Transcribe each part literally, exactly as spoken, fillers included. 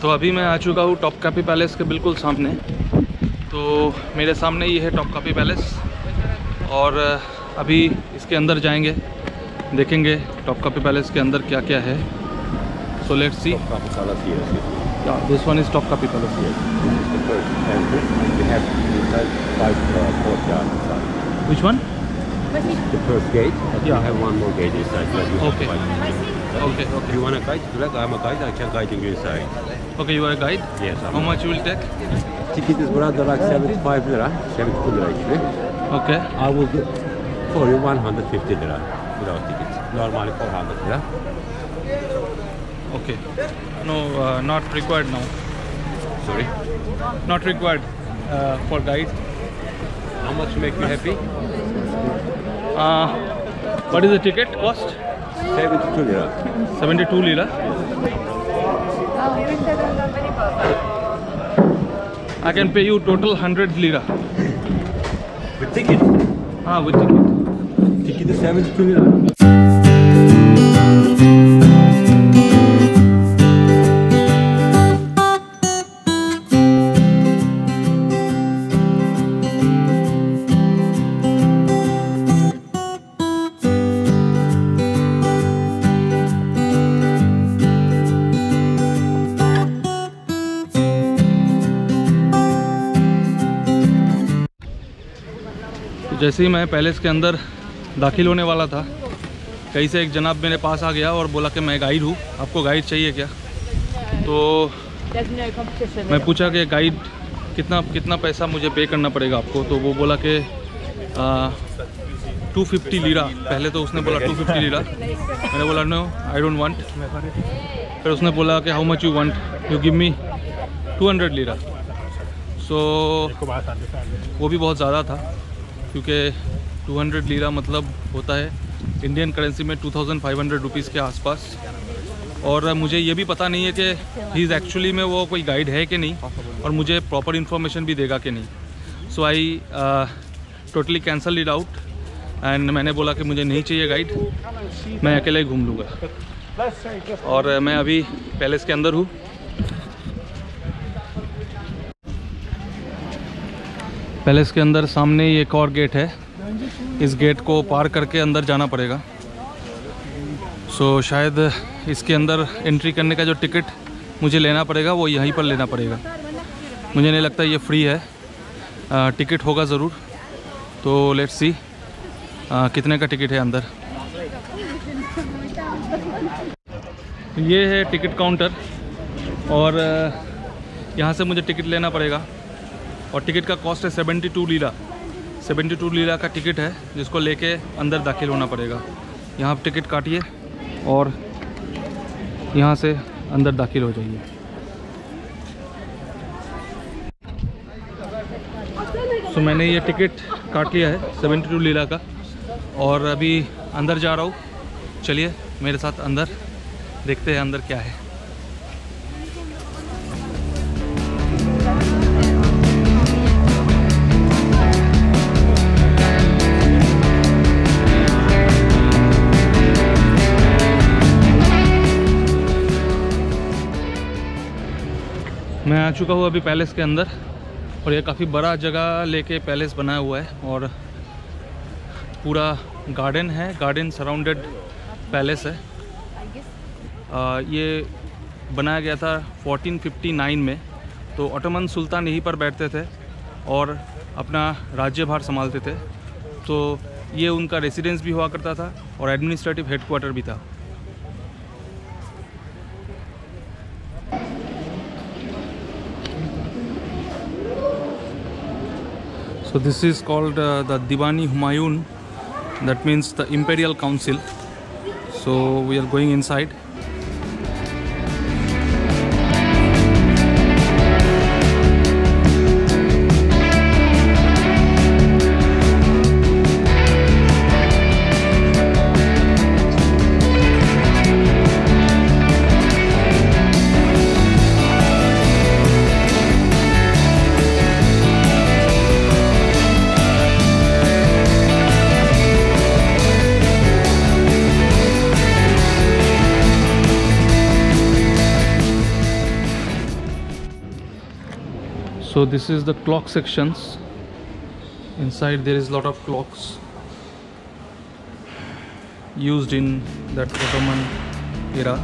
तो अभी मैं आ चुका हूँ टॉपकापी पैलेस के बिल्कुल सामने। तो मेरे सामने ये है टॉपकापी पैलेस और अभी इसके अंदर जाएंगे, देखेंगे टॉपकापी पैलेस के अंदर क्या क्या है। So let's see. This one is Topkapi palace. Which one? The first gate. But yeah. We have one more gate inside. Okay. Okay. Okay. You want a guide? I'm a guide. I can guide you inside. Okay, you are a guide? Yes. How much you will take? Ticket is brother like seventy-five lira, seventy-two lira actually. Okay. I will do for you one hundred fifty lira without tickets. Normally four hundred lira. Okay. No, uh, not required now. Sorry? Not required uh, for guide. How much make you happy? Uh, what is the ticket cost? seventy-two lira. seventy-two lira. I can pay you total one hundred lira. With ticket? Ah, with ticket. Ticket is seventy-two lira. जैसे ही मैं palace के अंदर दाखिल होने वाला था, कहीं से एक जनाब मेरे पास आ गया और बोला कि मैं गाइड हूँ, आपको गाइड चाहिए क्या? तो मैं पूछा कि गाइड कितना कितना पैसा मुझे पे करना पड़ेगा आपको? तो वो बोला कि टू फिफ्टी लीरा। पहले तो उसने बोला टू फिफ्टी लीरा। मैंने बोला नो, आई डोंट वांट। फिर उसने बोला कि how much you want? You give me two hundred lira. So वो भी बहुत ज़्यादा था, क्योंकि टू हंड्रेड लीरा मतलब होता है इंडियन करेंसी में two thousand five hundred rupees के आसपास। और मुझे ये भी पता नहीं है कि ही इज़ एक्चुअली में वो कोई गाइड है कि नहीं, और मुझे प्रॉपर इन्फॉर्मेशन भी देगा कि नहीं। So I totally cancel it out and मैंने बोला कि मुझे नहीं चाहिए गाइड, मैं अकेले ही घूम लूँगा। और मैं अभी पैलेस के अंदर हूँ। पैलेस के अंदर सामने ही एक और गेट है, इस गेट को पार करके अंदर जाना पड़ेगा। सो so, शायद इसके अंदर एंट्री करने का जो टिकट मुझे लेना पड़ेगा वो यहीं पर लेना पड़ेगा। मुझे नहीं लगता ये फ्री है, आ, टिकट होगा ज़रूर। तो लेट्स सी कितने का टिकट है अंदर। ये है टिकट काउंटर और यहाँ से मुझे टिकट लेना पड़ेगा और टिकट का कॉस्ट है seventy two lira. Seventy two lira का टिकट है जिसको लेके अंदर दाखिल होना पड़ेगा। यहाँ पर टिकट काटिए और यहाँ से अंदर दाखिल हो जाइए। सो मैंने ये टिकट काट लिया है सेवेंटी टू लीरा का और अभी अंदर जा रहा हूँ। चलिए मेरे साथ अंदर, देखते हैं अंदर क्या है। मैं आ चुका हूँ अभी पैलेस के अंदर और ये काफ़ी बड़ा जगह लेके पैलेस बनाया हुआ है और पूरा गार्डन है, गार्डन सराउंडेड पैलेस है। आ, ये बनाया गया था फोर्टीन फिफ्टी नाइन में। तो ऑटोमन सुल्तान यहीं पर बैठते थे और अपना राज्यभार संभालते थे। तो ये उनका रेसिडेंस भी हुआ करता था और एडमिनिस्ट्रेटिव हेडक्वार्टर भी था। So this is called uh, the Diwani Humayun, that means the Imperial Council. So we are going inside. So this is the clock sections. Inside there is a lot of clocks used in that Ottoman era.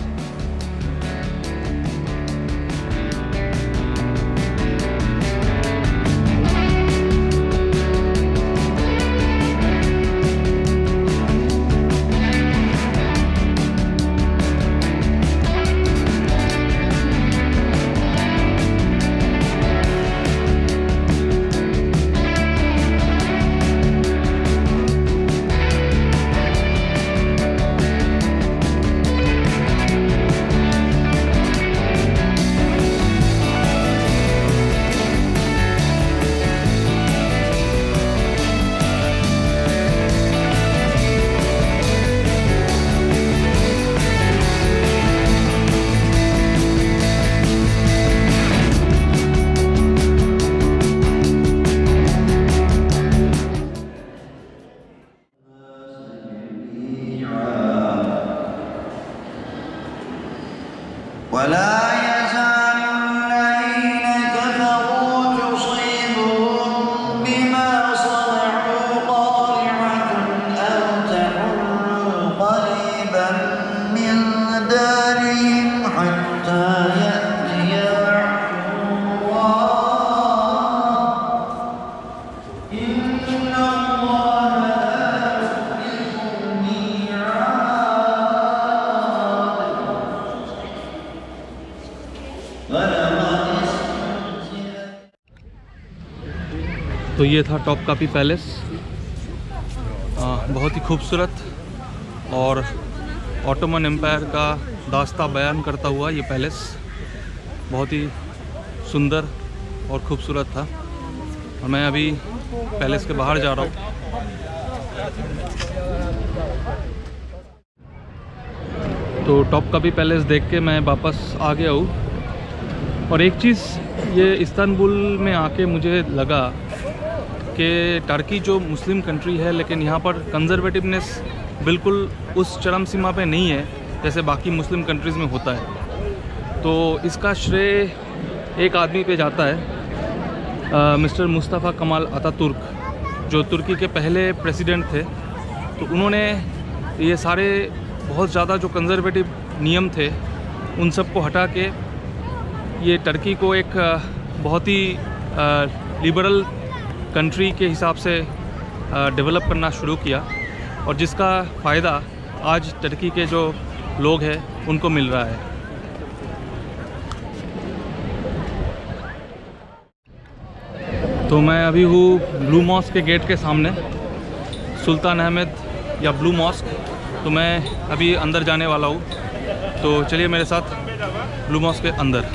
तो ये था टॉपकापी palace, बहुत ही खूबसूरत और Ottoman empire का दास्ता बयान करता हुआ ये पैलेस बहुत ही सुंदर और खूबसूरत था। और मैं अभी पैलेस के बाहर जा रहा हूँ। तो टॉपकापी पैलेस देख के मैं वापस आ गया हूँ। और एक चीज़ ये इस्तांबुल में आके मुझे लगा कि टर्की जो मुस्लिम कंट्री है, लेकिन यहाँ पर कंजर्वेटिवनेस बिल्कुल उस चरम सीमा पे नहीं है जैसे बाकी मुस्लिम कंट्रीज़ में होता है। तो इसका श्रेय एक आदमी पे जाता है, मिस्टर मुस्तफ़ा कमाल अतातुर्क, जो तुर्की के पहले प्रेसिडेंट थे। तो उन्होंने ये सारे बहुत ज़्यादा जो कंजर्वेटिव नियम थे उन सब को हटा के ये टर्की को एक बहुत ही लिबरल कंट्री के हिसाब से डेवलप करना शुरू किया, और जिसका फ़ायदा आज टर्की के जो लोग हैं उनको मिल रहा है। तो मैं अभी हूँ ब्लू मॉस्क के गेट के सामने, सुल्तानahmet या ब्लू मॉस्क। तो मैं अभी अंदर जाने वाला हूँ, तो चलिए मेरे साथ ब्लू मॉस्क के अंदर।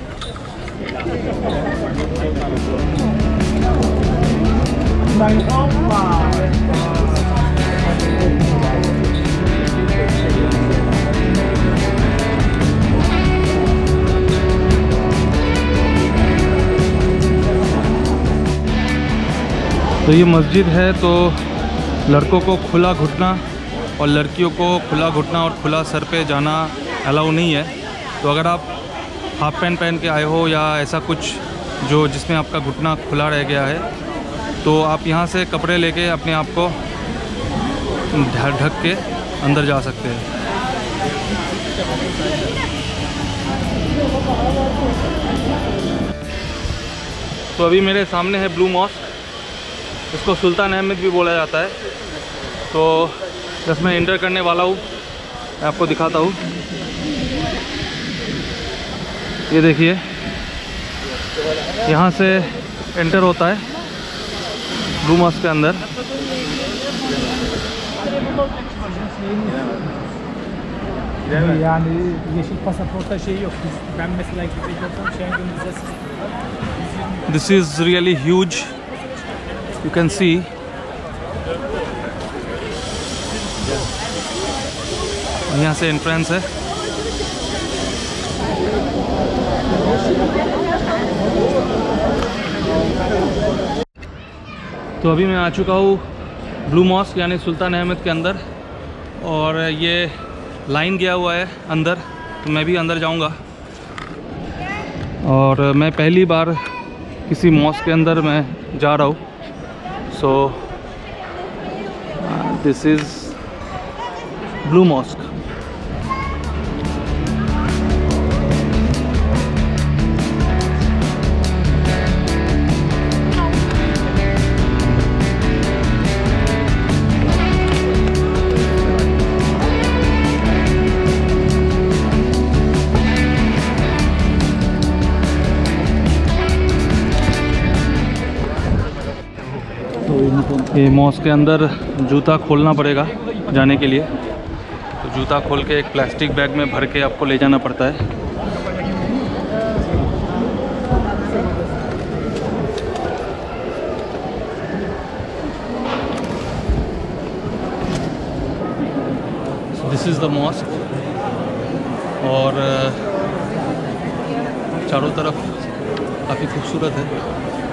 तो ये मस्जिद है, तो लड़कों को खुला घुटना और लड़कियों को खुला घुटना और खुला सर पे जाना अलाउ नहीं है। तो अगर आप हाफ पैंट पहन के आए हो या ऐसा कुछ जो जिसमें आपका घुटना खुला रह गया है, तो आप यहाँ से कपड़े लेके अपने आप को ढक ढक के अंदर जा सकते हैं। तो अभी मेरे सामने है ब्लू मॉस्क, इसको सुल्तानahmet भी बोला जाता है। तो बस मैं इंटर करने वाला हूँ, मैं आपको दिखाता हूँ। ये देखिए, यहाँ से एंटर होता है ब्लू मॉस्क के अंदर। Yani yeşil pasaporta şey yok. Ben mesela gidiyorsam Schengen vizesi. This is really huge. You can see. यहाँ से एंट्रेंस है। तो अभी मैं आ चुका हूँ ब्लू मॉस्क यानी सुल्तानahmet के अंदर, और ये लाइन गया हुआ है अंदर, तो मैं भी अंदर जाऊंगा। और मैं पहली बार किसी मॉस्क के अंदर मैं जा रहा हूँ। So this is Blue Mosque. ये मॉस्क के अंदर जूता खोलना पड़ेगा जाने के लिए, तो जूता खोल के एक प्लास्टिक बैग में भर के आपको ले जाना पड़ता है। दिस इज़ द मॉस्क और चारों तरफ काफ़ी खूबसूरत है।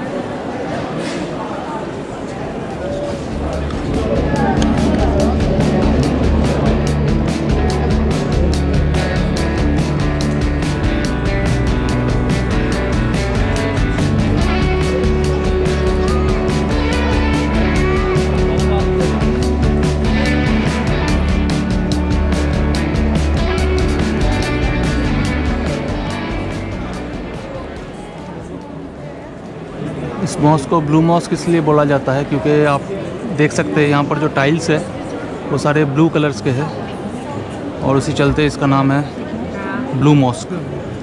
इस मॉस्क को ब्लू मॉस्क इसलिए बोला जाता है क्योंकि आप देख सकते हैं यहाँ पर जो टाइल्स है वो सारे ब्लू कलर्स के हैं और उसी चलते इसका नाम है Blue Mosque.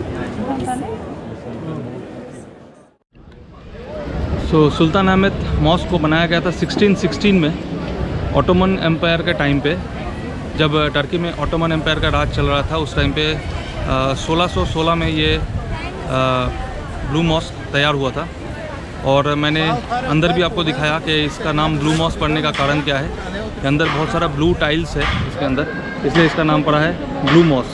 So Sultanahmet mosque को बनाया गया था सिक्सटीन सिक्सटीन में ऑटोमन एम्पायर के टाइम पे, जब टर्की में ऑटोमन एम्पायर का राज चल रहा था। उस टाइम पे सोलह सौ सोलह में ये ब्लू मॉस्क तैयार हुआ था और मैंने अंदर भी आपको दिखाया कि इसका नाम ब्लू मॉस्क पड़ने का कारण क्या है। ये अंदर बहुत सारा ब्लू टाइल्स है इसके अंदर, इसलिए इसका नाम पड़ा है ब्लू मॉस्क।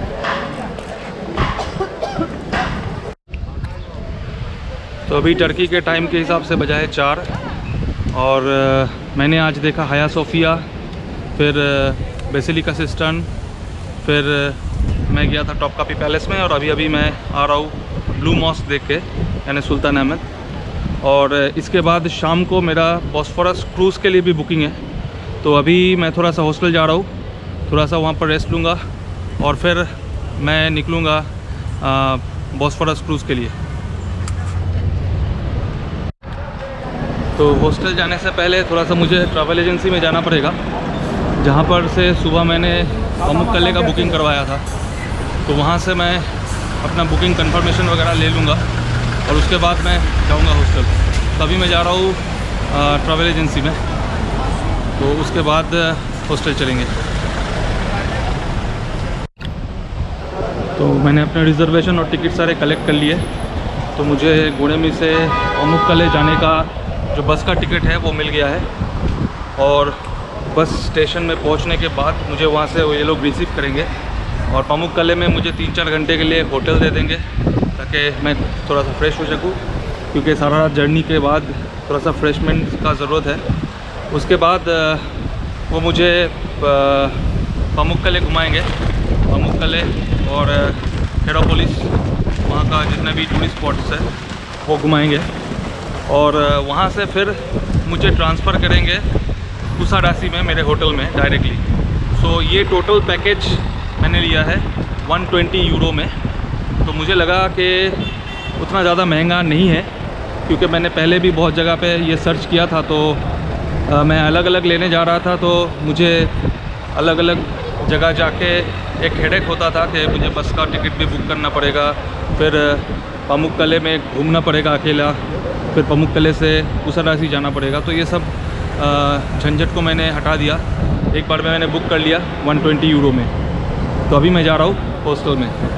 तो अभी टर्की के टाइम के हिसाब से बजा है चार और मैंने आज देखा हाया सोफिया, फिर बेसिलिका सिस्टन, फिर मैं गया था टॉपकापी पैलेस में और अभी अभी मैं आ रहा हूँ ब्लू मॉस्क देख के, यानी सुल्तानामेट। और इसके बाद शाम को मेरा बॉस्फोरस क्रूज़ के लिए भी बुकिंग है, तो अभी मैं थोड़ा सा हॉस्टल जा रहा हूँ, थोड़ा सा वहाँ पर रेस्ट लूँगा और फिर मैं निकलूँगा बॉस्फोरस क्रूज़ के लिए। तो हॉस्टल जाने से पहले थोड़ा सा मुझे ट्रैवल एजेंसी में जाना पड़ेगा, जहाँ पर से सुबह मैंने पामुक्कले का बुकिंग करवाया था, तो वहाँ से मैं अपना बुकिंग कंफर्मेशन वगैरह ले लूँगा और उसके बाद मैं जाऊँगा हॉस्टल। तो अभी मैं जा रहा हूँ ट्रैवल एजेंसी में, तो उसके बाद हॉस्टल चलेंगे। तो मैंने अपने रिज़र्वेशन और टिकट सारे कलेक्ट कर लिए, तो मुझे गुणेमी से पामुक्कले जाने का जो बस का टिकट है वो मिल गया है और बस स्टेशन में पहुंचने के बाद मुझे वहां से ये लोग रिसीव करेंगे और पामुक्कले में मुझे तीन चार घंटे के लिए होटल दे देंगे ताकि मैं थोड़ा सा फ्रेश हो सकूं, क्योंकि सारा रात जर्नी के बाद थोड़ा सा फ्रेशमेंट का ज़रूरत है। उसके बाद वो मुझे पामुक्कले घुमाएंगे, पामुक्कले और हेरापोलिस, वहाँ का जितने भी टूरिस्ट स्पॉट्स है वो घुमाएंगे और वहाँ से फिर मुझे ट्रांसफ़र करेंगे कुसाडासी में मेरे होटल में डायरेक्टली। सो ये टोटल पैकेज मैंने लिया है एक सौ बीस यूरो में। तो मुझे लगा कि उतना ज़्यादा महंगा नहीं है, क्योंकि मैंने पहले भी बहुत जगह पे ये सर्च किया था, तो आ, मैं अलग अलग लेने जा रहा था, तो मुझे अलग अलग जगह जाके एक हेडेक होता था कि मुझे बस का टिकट भी बुक करना पड़ेगा, फिर पामुक्कले में घूमना पड़ेगा अकेला, फिर पामुक्कले से कुसाडासी जाना पड़ेगा। तो ये सब झंझट को मैंने हटा दिया, एक बार में मैंने बुक कर लिया एक सौ बीस यूरो में। तो अभी मैं जा रहा हूँ हॉस्टल में।